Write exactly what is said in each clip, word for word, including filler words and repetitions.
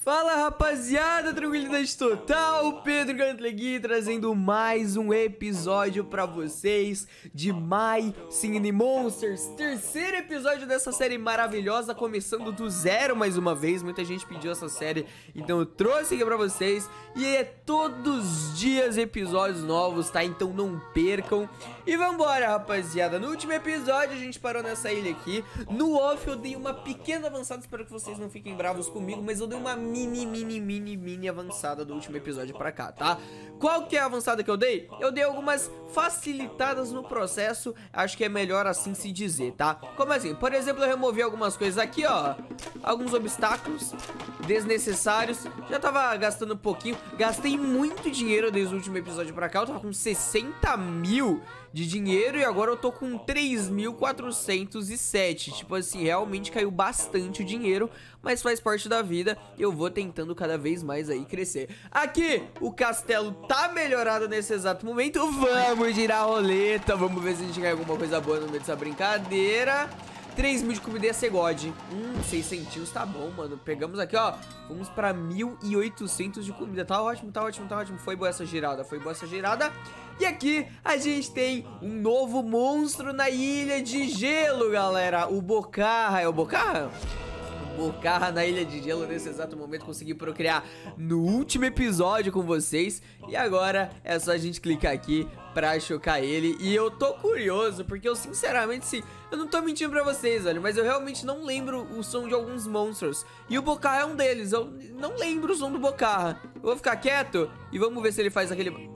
Fala rapaziada, tranquilidade total, Pedro Gantlegui trazendo mais um episódio pra vocês de My Singing Monsters. Terceiro episódio dessa série maravilhosa, começando do zero mais uma vez. Muita gente pediu essa série, então eu trouxe aqui pra vocês. E é todos os dias episódios novos, tá? Então não percam. E vambora rapaziada, no último episódio a gente parou nessa ilha aqui. No off eu dei uma pequena avançada, espero que vocês não fiquem bravos comigo, mas eu dei uma mini, mini, mini, mini avançada do último episódio pra cá, tá? Qual que é a avançada que eu dei? Eu dei algumas facilitadas no processo, acho que é melhor assim se dizer, tá? Como assim? Por exemplo, eu removi algumas coisas aqui, ó. Alguns obstáculos desnecessários. Já tava gastando um pouquinho. Gastei muito dinheiro desde o último episódio pra cá. Eu tava com sessenta mil de dinheiro e agora eu tô com três mil quatrocentos e sete. Tipo assim, realmente caiu bastante o dinheiro, mas faz parte da vida. Eu vou tentando cada vez mais aí crescer. Aqui, o castelo tá melhorado nesse exato momento. Vamos girar a roleta. Vamos ver se a gente ganha alguma coisa boa no meio dessa brincadeira. três mil de comida ia ser God. Hum, seiscentos tá bom, mano. Pegamos aqui, ó. Vamos pra mil e oitocentos de comida. Tá ótimo, tá ótimo, tá ótimo. Foi boa essa girada, foi boa essa girada. E aqui a gente tem um novo monstro na ilha de gelo, galera. O Bocarra. É o Bocarra? O Bocarra na ilha de gelo. Nesse exato momento consegui procriar no último episódio com vocês. E agora é só a gente clicar aqui pra chocar ele. E eu tô curioso, porque eu sinceramente, sim, eu não tô mentindo pra vocês, olha, mas eu realmente não lembro o som de alguns monstros. E o Bocarra é um deles, eu não lembro o som do Bocarra. Eu vou ficar quieto e vamos ver se ele faz aquele...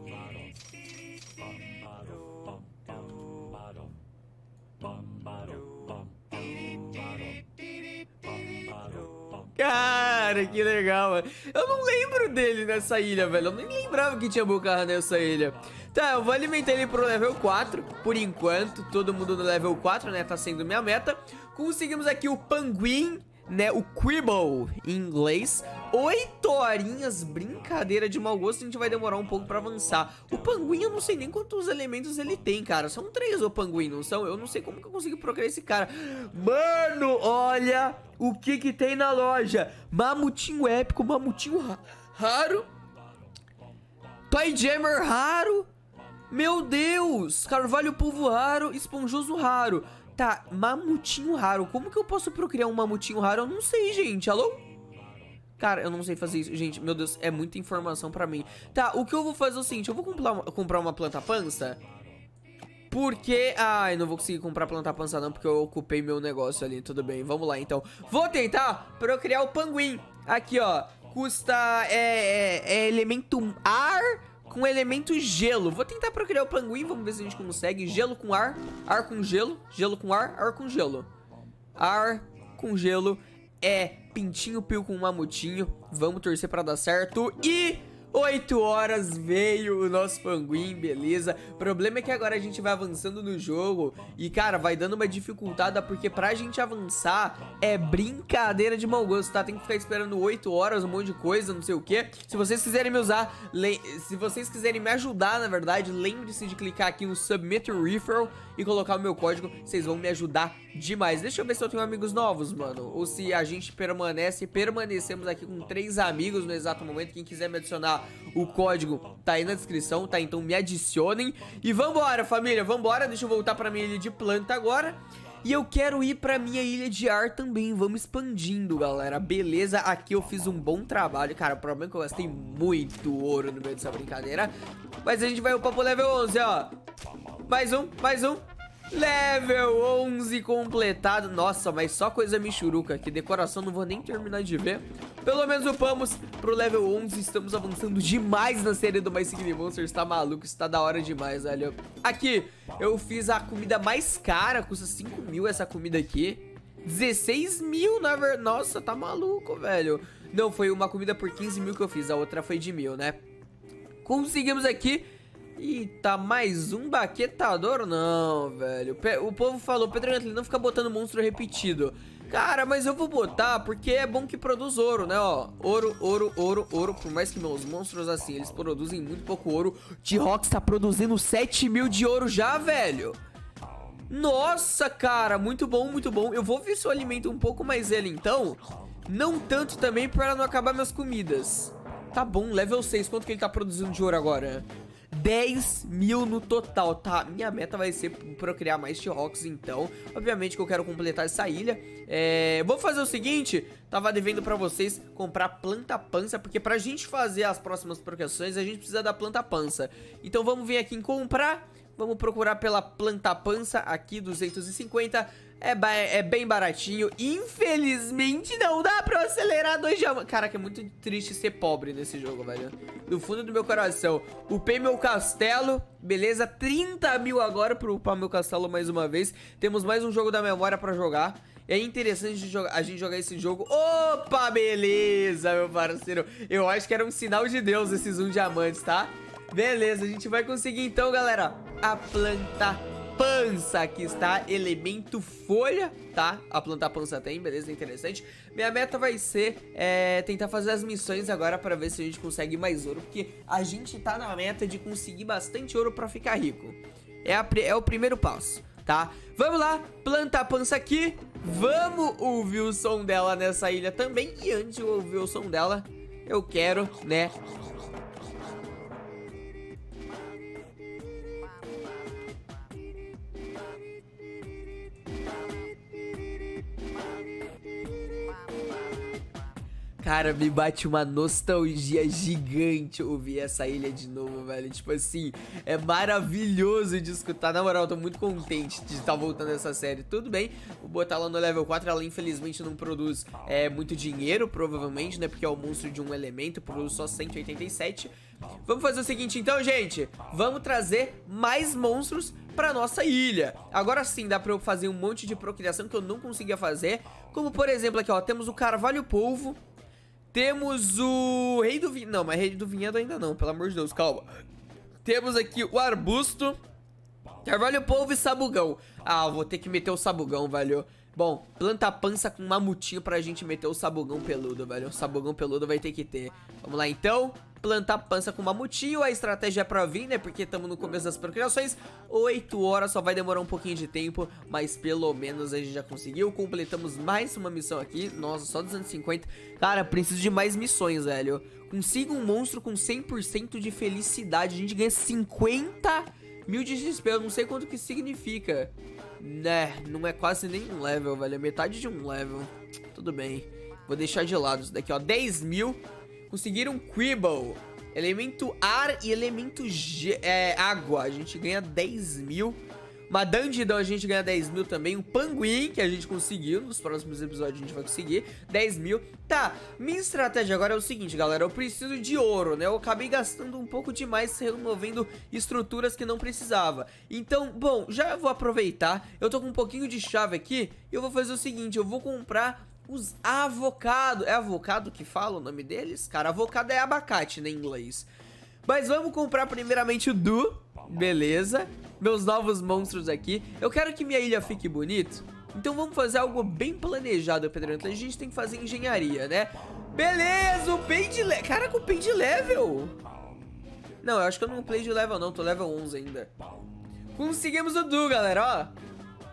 Cara, que legal, mano. Eu não lembro dele nessa ilha, velho. Eu nem lembrava que tinha Bocarra nessa ilha. Tá, eu vou alimentar ele pro level quatro. Por enquanto, todo mundo no level quatro, né? Tá sendo minha meta. Conseguimos aqui o Panguim, né? O Quibble em inglês. Oito horinhas, brincadeira de mau gosto. A gente vai demorar um pouco pra avançar. O Panguim, eu não sei nem quantos elementos ele tem, cara. São três o Panguim, não são? Eu não sei como que eu consegui procriar esse cara. Mano, olha o que que tem na loja. Mamutinho épico, mamutinho ra raro. Toy Jammer raro. Meu Deus, carvalho polvo raro, esponjoso raro. Tá, mamutinho raro. Como que eu posso procriar um mamutinho raro? Eu não sei, gente. Alô? Cara, eu não sei fazer isso. Gente, meu Deus, é muita informação pra mim. Tá, o que eu vou fazer é o seguinte. Eu vou comprar uma, comprar uma planta pança. Porque... Ai, não vou conseguir comprar planta pança não, porque eu ocupei meu negócio ali. Tudo bem, vamos lá então. Vou tentar procriar o Panguim. Aqui, ó. Custa... É, é, é elemento ar... com elemento gelo. Vou tentar procriar o Panguim, vamos ver se a gente consegue. Gelo com ar, ar com gelo, gelo com ar, ar com gelo. Ar com gelo é pintinho pio com mamutinho. Vamos torcer pra dar certo. E oito horas veio o nosso Panguim, beleza. O problema é que agora a gente vai avançando no jogo e, cara, vai dando uma dificultada, porque pra gente avançar é brincadeira de mau gosto, tá? Tem que ficar esperando oito horas, um monte de coisa, não sei o que. Se vocês quiserem me usar, se vocês quiserem me ajudar, na verdade, lembre-se de clicar aqui no Submit Referral e colocar o meu código, vocês vão me ajudar demais. Deixa eu ver se eu tenho amigos novos, mano, ou se a gente permanece, permanecemos aqui com três amigos no exato momento. Quem quiser me adicionar, o código tá aí na descrição, tá? Então me adicionem. E vambora, família, vambora. Deixa eu voltar pra minha ilha de planta agora. E eu quero ir pra minha ilha de ar também. Vamos expandindo, galera. Beleza, aqui eu fiz um bom trabalho. Cara, o problema é que eu gastei muito ouro no meio dessa brincadeira. Mas a gente vai upar pro level onze, ó. Mais um, mais um. Level onze completado. Nossa, mas só coisa michuruca aqui. Decoração não vou nem terminar de ver. Pelo menos upamos pro level onze. Estamos avançando demais na série do My Singing Monsters. Tá maluco, isso tá da hora demais, velho. Aqui, eu fiz a comida mais cara. Custa cinco mil essa comida aqui. dezesseis mil, na verdade. Nossa, tá maluco, velho. Não, foi uma comida por quinze mil que eu fiz. A outra foi de mil, né? Conseguimos aqui. E tá mais um baquetador? Não, velho. O povo falou, Pedro Gantlegui, não fica botando monstro repetido. Cara, mas eu vou botar porque é bom que produz ouro, né, ó. Ouro, ouro, ouro, ouro. Por mais que meus monstros, assim, eles produzem muito pouco ouro. T-Rox tá produzindo sete mil de ouro já, velho. Nossa, cara, muito bom, muito bom. Eu vou ver se eu alimento um pouco mais ele, então. não tanto também pra não acabar minhas comidas. Tá bom, level seis, quanto que ele tá produzindo de ouro agora? dez mil no total, tá? Minha meta vai ser procriar mais T-Rox, então obviamente que eu quero completar essa ilha. é... Vou fazer o seguinte, tava devendo pra vocês comprar planta pança, porque pra gente fazer as próximas procriações a gente precisa da planta pança. Então vamos vir aqui em comprar, vamos procurar pela planta pança aqui, duzentos e cinquenta. É, é bem baratinho. Infelizmente não dá pra eu acelerar dois diamantes. Caraca, é muito triste ser pobre nesse jogo, velho. Do fundo do meu coração. Upei meu castelo. Beleza, trinta mil agora pra upar meu castelo mais uma vez. Temos mais um jogo da memória pra jogar. É interessante jogar, a gente jogar esse jogo. Opa, beleza, meu parceiro. Eu acho que era um sinal de Deus esses um diamantes, tá? Beleza, a gente vai conseguir então, galera, a planta pança. Aqui está, elemento folha, tá? A planta pança tem, beleza, interessante. Minha meta vai ser é, tentar fazer as missões agora pra ver se a gente consegue mais ouro, porque a gente tá na meta de conseguir bastante ouro pra ficar rico. É, a, é o primeiro passo, tá? Vamos lá, planta pança aqui. Vamos ouvir o som dela nessa ilha também. E antes de eu ouvir o som dela, eu quero, né... Cara, me bate uma nostalgia gigante ouvir essa ilha de novo, velho. Tipo assim, é maravilhoso de escutar. Na moral, eu tô muito contente de estar voltando essa série. Tudo bem, vou botar ela no level quatro. Ela infelizmente não produz é, muito dinheiro, provavelmente, né? Porque é o monstro de um elemento, produz só cento e oitenta e sete. Vamos fazer o seguinte então, gente. Vamos trazer mais monstros pra nossa ilha. Agora sim, dá pra eu fazer um monte de procriação que eu não conseguia fazer. Como, por exemplo, aqui, ó, temos o carvalho polvo. Temos o rei do vinhedo. Não, mas rei do vinhedo ainda não, pelo amor de Deus, calma. Temos aqui o arbusto, carvalho polvo e sabugão. Ah, vou ter que meter o sabugão, velho. Bom, planta pança com mamutinho pra gente meter o sabugão peludo, velho. O sabugão peludo vai ter que ter. Vamos lá, então. Plantar pança com mamutinho. A estratégia é pra vir, né? Porque estamos no começo das procriações. oito horas, só vai demorar um pouquinho de tempo. Mas pelo menos a gente já conseguiu. Completamos mais uma missão aqui. Nossa, só duzentos e cinquenta. Cara, preciso de mais missões, velho. Consiga um monstro com cem por cento de felicidade. A gente ganha cinquenta mil de X P. Eu não sei quanto que significa. Né, não é quase nem um level, velho. É metade de um level. Tudo bem. Vou deixar de lado isso daqui, ó. dez mil. Conseguiram um Quibble. Elemento ar e elemento G, é, água. A gente ganha dez mil. Uma Dandidão a gente ganha dez mil também. Um Panguim que a gente conseguiu. Nos próximos episódios a gente vai conseguir dez mil. Tá, minha estratégia agora é o seguinte, galera. Eu preciso de ouro, né? Eu acabei gastando um pouco demais removendo estruturas que não precisava. Então, bom, já vou aproveitar. Eu tô com um pouquinho de chave aqui. E eu vou fazer o seguinte, eu vou comprar os avocado. É avocado que fala o nome deles? Cara, avocado é abacate, né, em inglês. Mas vamos comprar primeiramente o Du. Beleza. Meus novos monstros aqui. Eu quero que minha ilha fique bonito. Então vamos fazer algo bem planejado, Pedro. A gente tem que fazer engenharia, né? Beleza, o pay de level. Caraca, o pay de level. Não, eu acho que eu não play de level não. Tô level onze ainda. Conseguimos o Du, galera, ó.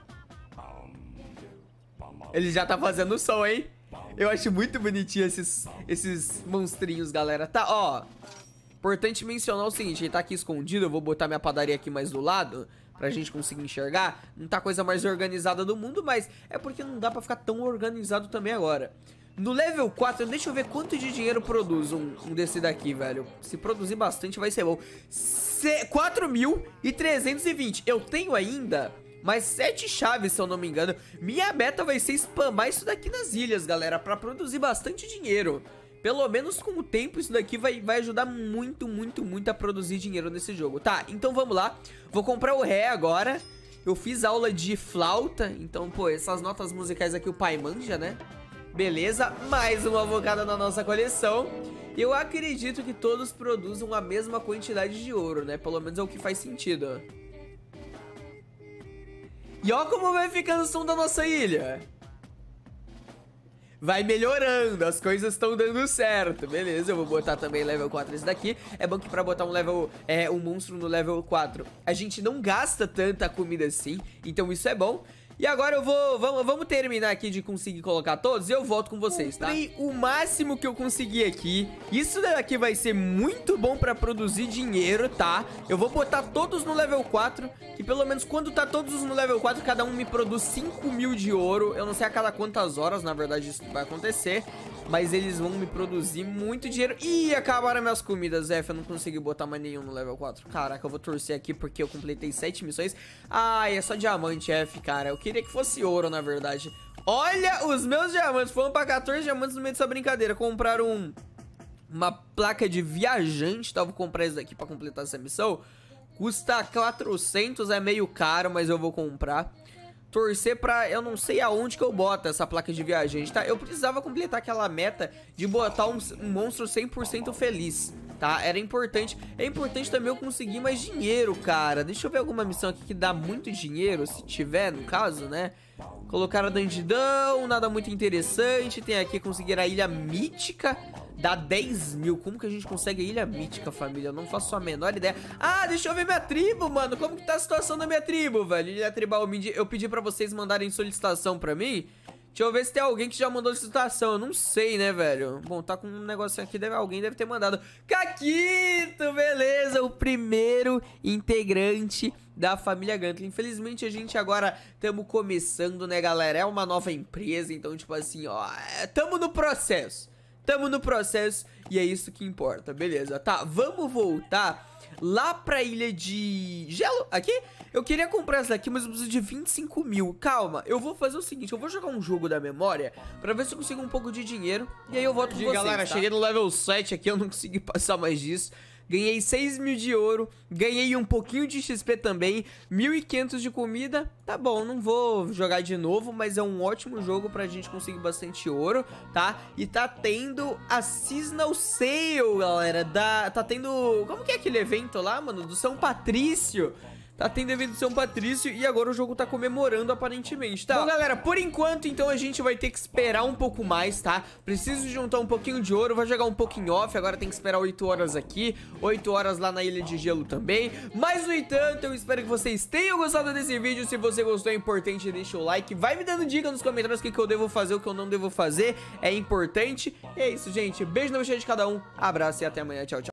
Ele já tá fazendo o som, hein? Eu acho muito bonitinho esses, esses monstrinhos, galera. Tá, ó. Importante mencionar o seguinte, ele tá aqui escondido. Eu vou botar minha padaria aqui mais do lado pra gente conseguir enxergar. Não tá a coisa mais organizada do mundo, mas é porque não dá pra ficar tão organizado também agora. No level quatro, deixa eu ver quanto de dinheiro produz um, um desse daqui, velho. Se produzir bastante vai ser bom. quatro mil e trezentos e vinte. Eu tenho ainda mais sete chaves, se eu não me engano. Minha meta vai ser spamar isso daqui nas ilhas, galera, pra produzir bastante dinheiro. Pelo menos com o tempo isso daqui vai, vai ajudar muito, muito, muito a produzir dinheiro nesse jogo. Tá, então vamos lá. Vou comprar o ré agora. Eu fiz aula de flauta, então, pô, essas notas musicais aqui o pai manja, né? Beleza, mais uma avocada na nossa coleção. Eu acredito que todos produzam a mesma quantidade de ouro, né? Pelo menos é o que faz sentido. E ó como vai ficando o som da nossa ilha. Vai melhorando, as coisas estão dando certo. Beleza, eu vou botar também level quatro esse daqui. É bom que pra botar um level, é, um monstro no level quatro, a gente não gasta tanta comida assim, então isso é bom. E agora eu vou, vamos, vamos terminar aqui de conseguir colocar todos e eu volto com vocês, tá? Comprei o máximo que eu consegui aqui. Isso daqui vai ser muito bom pra produzir dinheiro, tá? Eu vou botar todos no level quatro, que pelo menos quando tá todos no level quatro, cada um me produz cinco mil de ouro. Eu não sei a cada quantas horas, na verdade, isso vai acontecer, mas eles vão me produzir muito dinheiro. Ih, acabaram minhas comidas, F, eu não consegui botar mais nenhum no level quatro. Caraca, eu vou torcer aqui porque eu completei sete missões. Ai, é só diamante, F, cara. Eu queria que fosse ouro, na verdade. Olha, os meus diamantes foram pra quatorze diamantes no meio dessa brincadeira. Compraram um, uma placa de viajante, tá? Vou comprar isso daqui pra completar essa missão. Custa quatrocentos, é meio caro, mas eu vou comprar. Torcer pra... eu não sei aonde que eu boto essa placa de viajante, tá? Eu precisava completar aquela meta de botar um, um monstro cem por cento feliz, tá? Era importante. É importante também eu conseguir mais dinheiro, cara. Deixa eu ver alguma missão aqui que dá muito dinheiro, se tiver, no caso, né? Colocar a dungeon, nada muito interessante. Tem aqui conseguir a ilha mítica. Dá dez mil. Como que a gente consegue a ilha mítica, família? Eu não faço a menor ideia. Ah, deixa eu ver minha tribo, mano. Como que tá a situação da minha tribo, velho? Ilha tribal, eu pedi pra vocês mandarem solicitação pra mim. Deixa eu ver se tem alguém que já mandou solicitação. Eu não sei, né, velho? Bom, tá com um negocinho aqui. Deve, alguém deve ter mandado. Caquito, beleza. O primeiro integrante da família Gunter. Infelizmente, a gente agora estamos começando, né, galera? É uma nova empresa. Então, tipo assim, ó. Tamo no processo. Tamo no processo e é isso que importa, beleza? Tá, vamos voltar lá pra ilha de gelo, aqui? Eu queria comprar essa daqui, mas eu preciso de vinte e cinco mil. Calma, eu vou fazer o seguinte, eu vou jogar um jogo da memória pra ver se eu consigo um pouco de dinheiro. E aí eu volto com vocês, galera, tá? Cheguei no level sete aqui, eu não consegui passar mais disso. Ganhei seis mil de ouro, ganhei um pouquinho de X P também, mil e quinhentos de comida. Tá bom, não vou jogar de novo, mas é um ótimo jogo pra gente conseguir bastante ouro, tá? E tá tendo a Seasonal Sale, galera, da... tá tendo... como que é aquele evento lá, mano? Do São Patrício. Tá tendo evento de São Patrício e agora o jogo tá comemorando aparentemente, tá? Bom, galera, por enquanto, então, a gente vai ter que esperar um pouco mais, tá? Preciso juntar um pouquinho de ouro, vou jogar um pouquinho off, agora tem que esperar oito horas aqui, oito horas lá na Ilha de Gelo também. Mas, no entanto, eu espero que vocês tenham gostado desse vídeo. Se você gostou, é importante, deixa o like. Vai me dando dica nos comentários o que, que eu devo fazer, o que eu não devo fazer. É importante. E é isso, gente. Beijo no bochecha de cada um, abraço e até amanhã. Tchau, tchau.